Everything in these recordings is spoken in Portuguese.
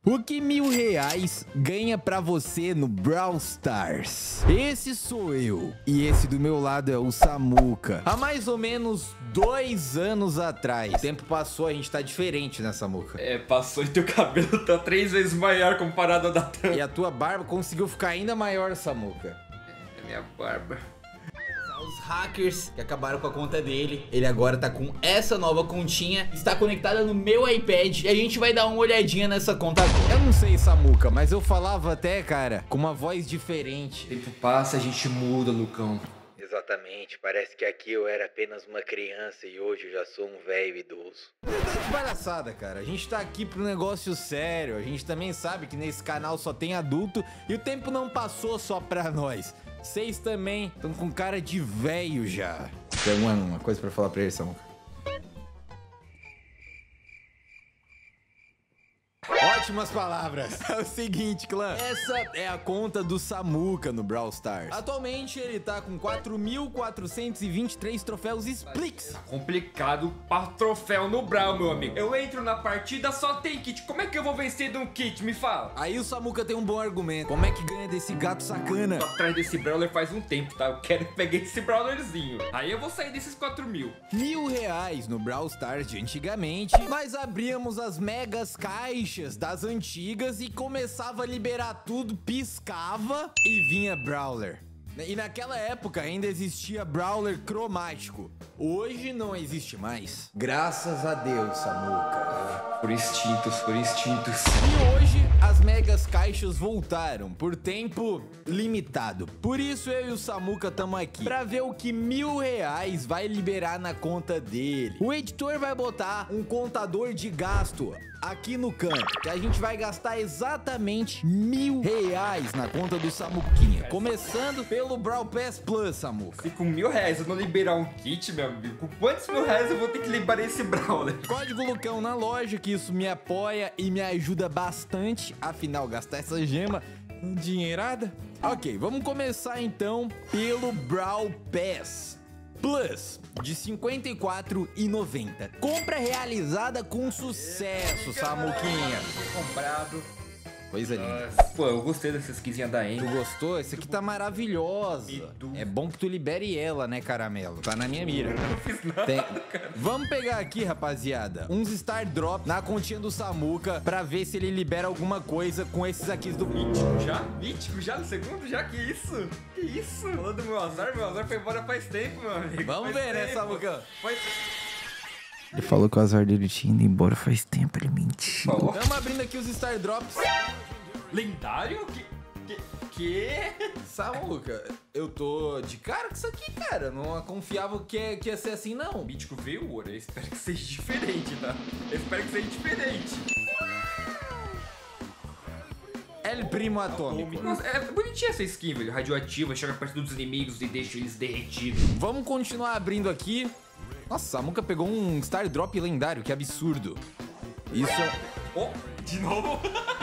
O que R$1000 ganha pra você no Brawl Stars? Esse sou eu. E esse do meu lado é o Samuca. Há mais ou menos 2 anos atrás. O tempo passou, a gente tá diferente, né, Samuca? É, passou e teu cabelo tá 3 vezes maior comparado ao da tampa. E a tua barba conseguiu ficar ainda maior, Samuca. É minha barba. Os hackers que acabaram com a conta dele, ele agora tá com essa nova continha, está conectada no meu iPad e a gente vai dar uma olhadinha nessa conta agora. Eu não sei, Samuca, mas eu falava até, cara, com uma voz diferente. O tempo passa, a gente muda, Lucão. Exatamente, parece que aqui eu era apenas uma criança e hoje eu já sou um velho idoso. Que palhaçada, cara. A gente tá aqui pro negócio sério. A gente também sabe que nesse canal só tem adulto e o tempo não passou só pra nós. Vocês também estão com cara de velho já. Tem alguma coisa pra falar pra eles, Samuca? Ótimas palavras. É o seguinte, clã. Essa é a conta do Samuca no Brawl Stars. Atualmente ele tá com 4.423 troféus Splix. Tá complicado pra troféu no Brawl, meu amigo. Eu entro na partida, só tem kit. Como é que eu vou vencer de um kit? Me fala. Aí o Samuca tem um bom argumento. Como é que ganha desse gato sacana? Tô atrás desse Brawler faz um tempo, tá? Eu quero pegar esse Brawlerzinho. Aí eu vou sair desses 4.000. R$1000 no Brawl Stars de antigamente. Nós abríamos as megas caixas das antigas e começava a liberar tudo, piscava e vinha Brawler. E naquela época ainda existia Brawler cromático. Hoje não existe mais. Graças a Deus, Samuca. Por instintos, por instintos. E hoje as megas caixas voltaram por tempo limitado. Por isso eu e o Samuca estamos aqui pra ver o que R$1000 vai liberar na conta dele. O editor vai botar um contador de gasto aqui no canto, que a gente vai gastar exatamente R$1000 na conta do Samuquinha. Começando pelo Brawl Pass Plus, Samuca. Se com R$1000 eu não liberar um kit, meu amigo, com quantos R$1000 eu vou ter que liberar esse Brawler? Código Lucão na loja, que isso me apoia e me ajuda bastante. Afinal, gastar essa gema dinheirada. Ok, vamos começar então pelo Brawl Pass Plus de R$ 54,90. Compra realizada com sucesso, Samuquinha. Comprado. Coisa linda. Nossa. Pô, eu gostei dessa skinzinha da Tu Andy. gostou? Essa aqui tá maravilhosa. É bom que tu libere ela, né, caramelo? Tá na minha mira. Não fiz nada, cara. Vamos pegar aqui, rapaziada, uns Star Drop na continha do Samuca pra ver se ele libera alguma coisa com esses aqui do Mítico já? Mítico já no segundo? Já? Que isso? Que isso? Falou do meu azar foi embora faz tempo, meu amigo. Vamos ver, né, Samuca? Ele falou que o azar dele tinha ido embora faz tempo, ele mentiu. Falou. Estamos abrindo aqui os Star Drops. Lendário? Que? Samuca, eu tô de cara com isso aqui, cara. Não confiava que ia ser assim, não. O Mítico veio ouro, eu espero que seja diferente, tá? Eu espero que seja diferente. El Primo Atômico. Nossa, é bonitinha essa skin, velho. Radioativa, chega perto dos inimigos e deixa eles derretidos. Vamos continuar abrindo aqui. Nossa, Samuca pegou um Star Drop lendário, que absurdo. Isso... Oh, de novo?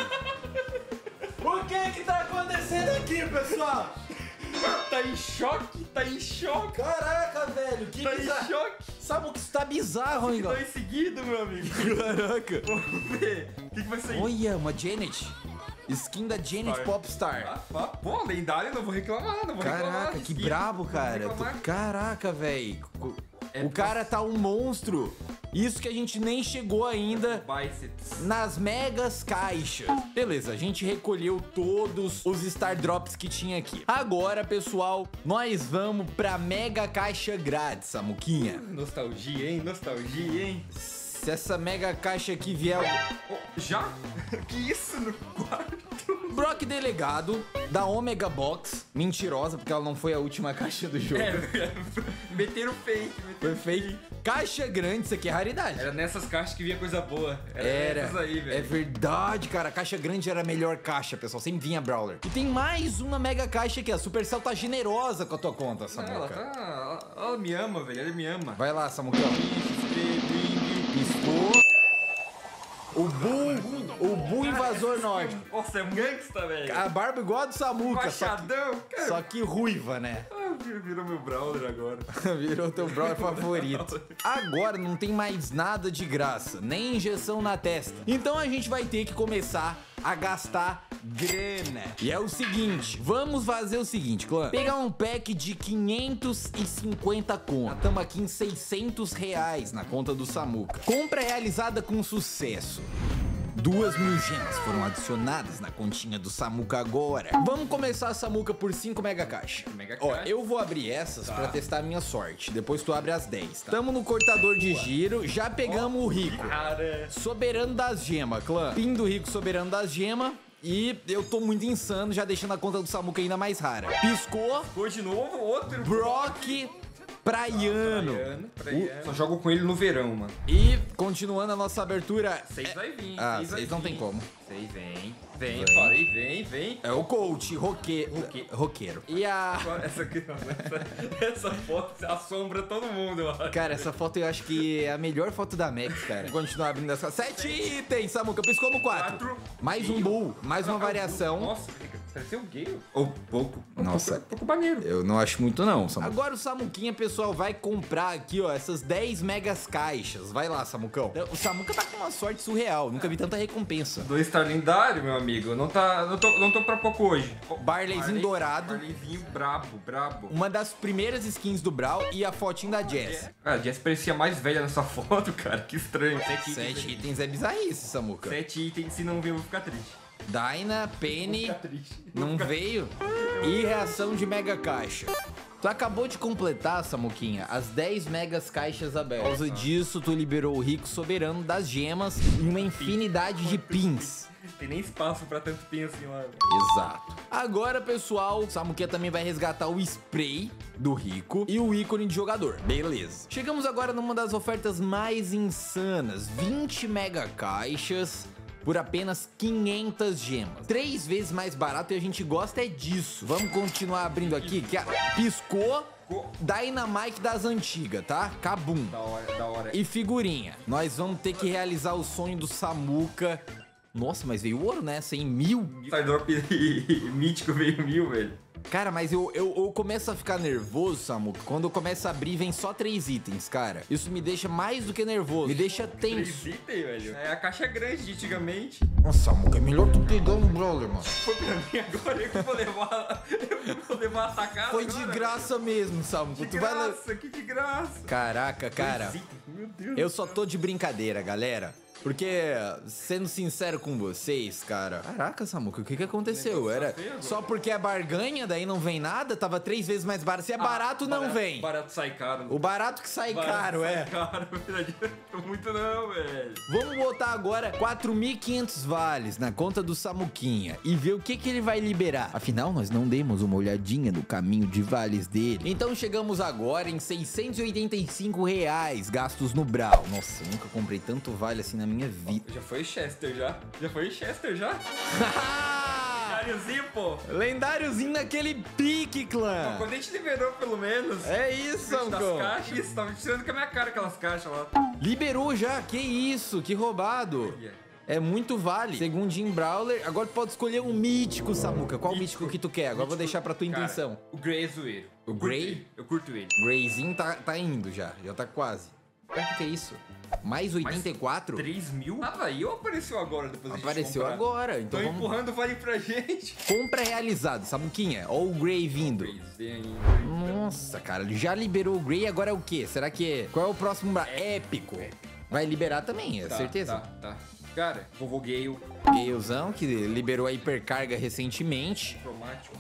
O que tá acontecendo aqui, pessoal? Tá em choque? Tá em choque? Caraca, velho, que Tá em bizarro. choque? Samuca, isso tá bizarro, hein, Dois seguidos, meu amigo. Caraca. Vamos ver. O que vai sair? Olha, uma Janet. Skin da Janet Popstar. Pô, lendário, não vou reclamar, não vou reclamar. Caraca, que brabo, cara. Caraca, velho. O cara tá um monstro. Isso que a gente nem chegou ainda Biceps. nas megas caixas. Beleza, a gente recolheu todos os Star Drops que tinha aqui. Agora, pessoal, nós vamos pra mega caixa grátis, Samuquinha. Nostalgia, hein? Nostalgia, hein? Se essa mega caixa aqui vier... Oh, já? Que isso no quarto? Brock Delegado, da Omega Box. Mentirosa, porque ela não foi a última caixa do jogo. Meteram fake. Foi fake. Caixa grande, isso aqui é raridade. Era nessas caixas que vinha coisa boa. Era. Essas aí, velho. É verdade, cara. A caixa grande era a melhor caixa, pessoal. Sempre vinha Brawler. E tem mais uma mega caixa aqui. A Supercell tá generosa com a tua conta, Samuca. Ela me ama, velho. Ela me ama. Vai lá, Samucão. Piscou. O Bull Invasor Norte. Nossa, é um gangsta, velho. A barba igual a do Samuca, Machadão, cara. só que ruiva, né? Virou meu Brawler agora. Virou teu Brawler favorito. Agora não tem mais nada de graça, nem injeção na testa. Então a gente vai ter que começar a gastar grana. E é o seguinte, vamos fazer o seguinte, clã. Pegar um pack de 550 conto. Tamo aqui em 600 reais na conta do Samuca. Compra realizada com sucesso. 2.000 gemas foram adicionadas na continha do Samuca agora. Vamos começar a Samuca por 5 mega caixa. Ó, eu vou abrir essas pra testar a minha sorte. Depois tu abre as 10, tá? Tamo no cortador de giro. Já pegamos o rico. Soberano das gemas, clã. Pin do rico, soberano das gemas. E eu tô muito insano, já deixando a conta do Samuca ainda mais rara. Piscou. Ficou de novo, outro. Brock Praiano. Só jogo com ele no verão, mano. E continuando a nossa abertura. 6 vai vir. Ah, 6 não tem como. 6 vem. Vem, falei, vem. É o coach, roqueiro. E a... Essa aqui, essa foto assombra todo mundo, mano. Cara, essa foto eu acho que é a melhor foto da Max, cara. Vou continuar abrindo essa. 7 itens, Samuca. Piscou no 4. Mais um bull, mais uma variação. Nossa, pareceu um gay. Ou pouco. Nossa. Pouco maneiro. Eu não acho muito não, Samuca. Agora o Samuquinha, pessoal, vai comprar aqui, ó, essas 10 megas caixas. Vai lá, Samucão. O Samuca tá com uma sorte surreal. Nunca vi tanta recompensa. 2 tá lendário, meu amigo. Não tô pra pouco hoje. Barleyzinho dourado. Barleyzinho brabo. Uma das primeiras skins do Brawl e a fotinha da Jess. A Jess parecia mais velha nessa foto, cara. Que estranho. 7 itens é bizarrice, Samuca. 7 itens, se não vir eu vou ficar triste. Dyna, Penny, Triste. não veio. E reação de mega caixa. Tu acabou de completar, Samuquinha, as 10 megas caixas abertas. Por causa disso, tu liberou o rico soberano das gemas e uma infinidade de pins. Tem nem espaço pra tanto pin assim lá. Exato. Agora, pessoal, o Samuquinha também vai resgatar o spray do rico e o ícone de jogador. Beleza. Chegamos agora numa das ofertas mais insanas. 20 mega caixas por apenas 500 gemas. 3 vezes mais barato e a gente gosta é disso. Vamos continuar abrindo aqui, que piscou. Dynamite das antigas, tá? Kabum. Da hora. E figurinha. Nós vamos ter que realizar o sonho do Samuca. Nossa, mas veio ouro nessa, hein? 1000. Stardrop mítico veio 1000, velho. Cara, mas eu começo a ficar nervoso, Samuca, quando eu começo a abrir vem só 3 itens, cara. Isso me deixa mais do que nervoso, me deixa tenso. 3 itens, velho? É a caixa grande de antigamente. Nossa, Samuca, é melhor tu pegar um brawler, mano. Foi pra mim agora, eu que vou levar a sacada. Foi agora, de graça mesmo, Samuca. De graça, que de graça. Caraca, cara. 3 itens, meu Deus. Eu só tô de brincadeira, galera. Porque, sendo sincero com vocês, cara... Caraca, Samuca, o que aconteceu? Era só porque é barganha, daí não vem nada? Tava 3 vezes mais barato. Se é barato, não vem. Barato sai caro. O barato que sai caro, é. Caro, não adianta muito não, velho. Vamos botar agora 4.500 vales na conta do Samuquinha e ver o que ele vai liberar. Afinal, nós não demos uma olhadinha no caminho de vales dele. Então chegamos agora em 685 reais gastos no Brawl. Nossa, eu nunca comprei tanto vale assim na minha vida. Já foi Chester, já? Já foi Chester, já? Lendáriozinho, pô. Lendáriozinho naquele pique, clã. Quando a gente liberou, pelo menos. É isso, das caixas. Isso, tava tirando com a minha cara aquelas caixas lá. Liberou já, que isso, que roubado. É muito vale. Segundinho Brawler. Agora tu pode escolher um mítico, Samuca. Qual mítico que tu quer? Agora eu vou deixar pra tua intenção. O Grey é zoeiro. O Grey? Eu curto ele. Greyzinho tá indo já. Já tá quase. O que é isso? Mais 84? 3.000? Ah, aí apareceu agora depois Apareceu agora. Então tô vamos... empurrando o vale pra gente. Compra realizado, Samuquinha. Ó o Grey vindo. Nossa, cara. Ele já liberou o Grey. Agora é o quê? Será que... Qual é o próximo? Épico. Vai liberar também, é certeza? Tá. Cara, vovô Gale. Galezão, que liberou a hipercarga recentemente. Cromático.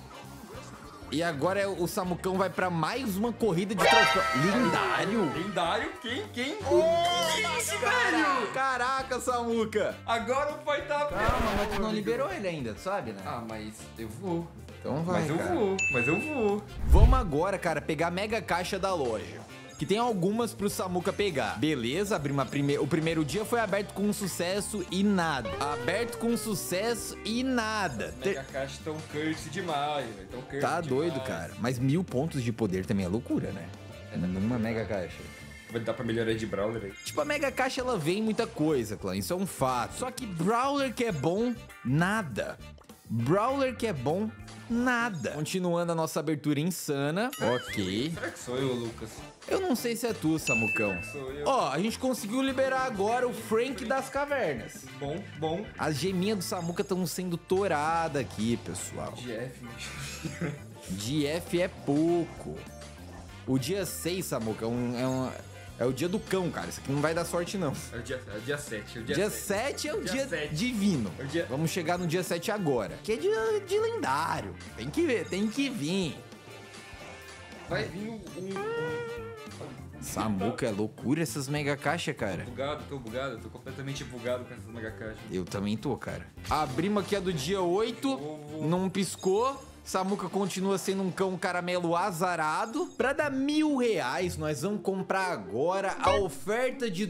E agora o Samucão vai pra mais uma corrida de troféu. Lendário? Lendário? Quem? Que isso, velho? Caraca, Samuca. Agora o pai tá... Calma, mas tu não liberou ele ainda, sabe, né? Ah, mas eu vou. Então vai, Mas eu vou. Vamos agora, cara, pegar a mega caixa da loja. Que tem algumas pro Samuca pegar. Beleza, abrir o primeiro dia foi aberto com sucesso e nada. Aberto com sucesso e nada. Mega caixa tão curse demais, velho. Tão curse tá demais. doido, cara. Mas 1000 pontos de poder também é loucura, né? Numa mega caixa. Vai dar pra melhorar de Brawler aí. Tipo, a mega caixa ela vem muita coisa, clã. Isso é um fato. Só que Brawler que é bom, nada. Brawler que é bom, nada. Continuando a nossa abertura insana. Ok. Será que sou eu, Lucas? Eu não sei se é tu, Samucão. Sou eu. Ó, a gente conseguiu liberar agora o Frank das cavernas. Bom, bom. As geminhas do Samuca estão sendo touradas aqui, pessoal. GF. GF é pouco. O dia 6, Samuca, é o dia do cão, cara. Isso aqui não vai dar sorte, não. É o dia 7. Dia 7 é o dia 7. divino. É o dia- Vamos chegar no dia 7 agora. Que é dia de lendário. Tem que ver, tem que vir. Vai vir um Samuca, é loucura essas mega caixas, cara. tô bugado, tô completamente bugado com essas mega caixas. Eu também tô, cara. Abrimos aqui a do dia 8, não piscou. Samuca continua sendo um cão caramelo azarado. Pra dar R$1.000, nós vamos comprar agora a oferta de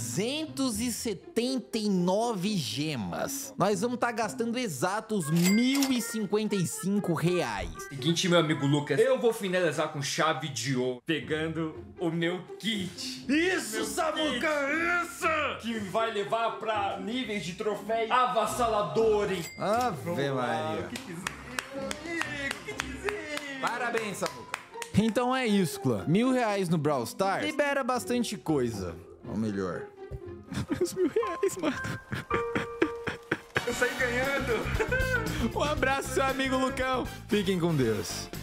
279 gemas. Nós vamos estar gastando exatos R$1.055. Seguinte, meu amigo Lucas, eu vou finalizar com chave de ouro, pegando o meu kit. Isso, Samuca, isso! Que vai levar pra níveis de troféu avassaladores. Ave Maria. O que dizer? Parabéns, Samuca. Então é isso, clã. R$1.000 no Brawl Stars libera bastante coisa. Ou melhor, os R$1.000, mano. Eu saí ganhando. Um abraço, seu amigo Lucão. Fiquem com Deus.